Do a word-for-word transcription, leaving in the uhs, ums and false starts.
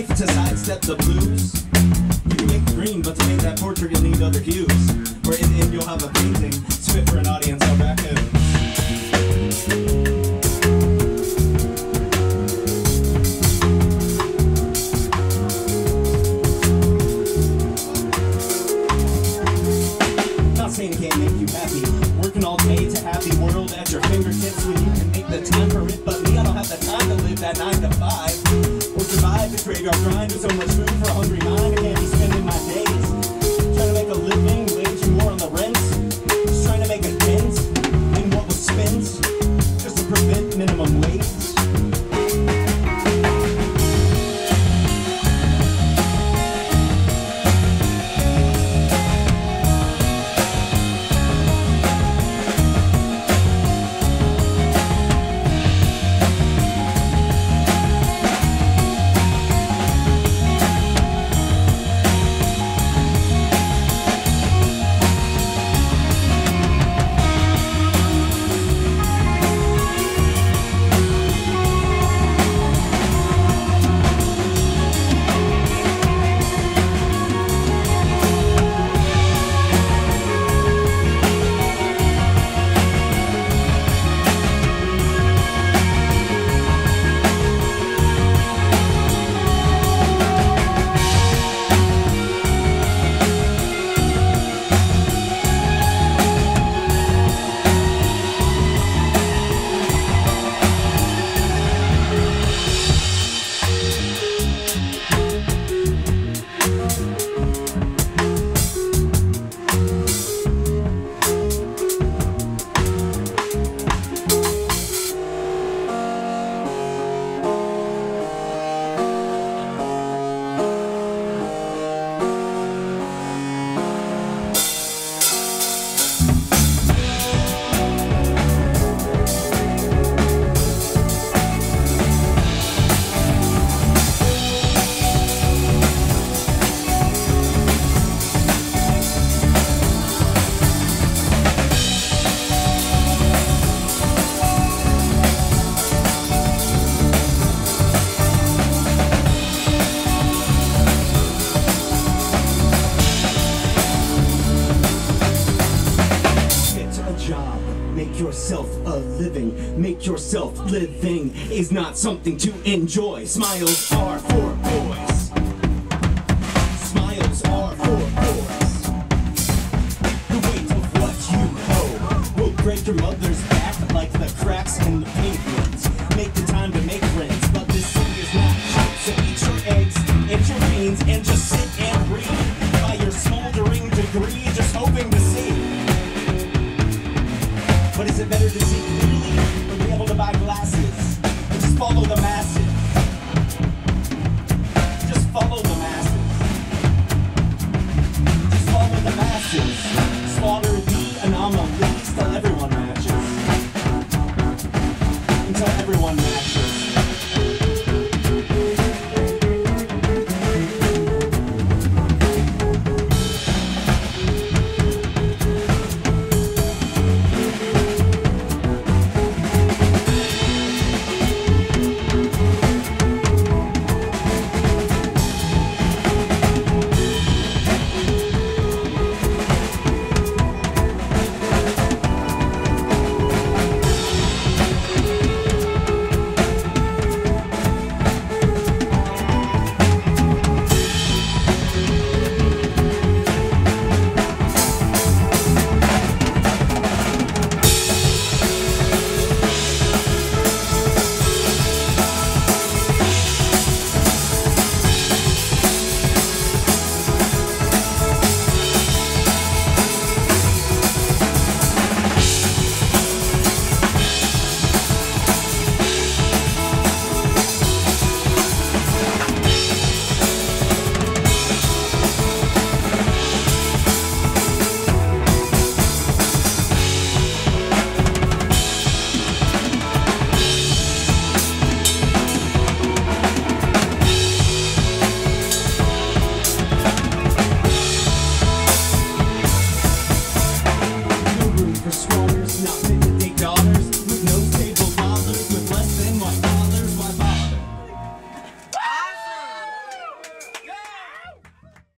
life to sidestep the blues. You can make green, but to make that portrait you'll need other hues. Or in the end you'll have a painting, spit for an audience of raccoons. Not saying it can't make you happy, working all day to have the world at your fingertips when you can make the time for it, but me, I don't have the time to live that nine to five. Or survive this graveyard grind with so much food for a hungry mind. I can't be spending my days trying to make a living, waging more on the rent. Just trying to make a dent in what was spent, just to prevent minimum wage. Make yourself living is not something to enjoy. Smiles are for boys. Smiles are for boys. The weight of what you owe will break your mother's back like the cracks in the pavement.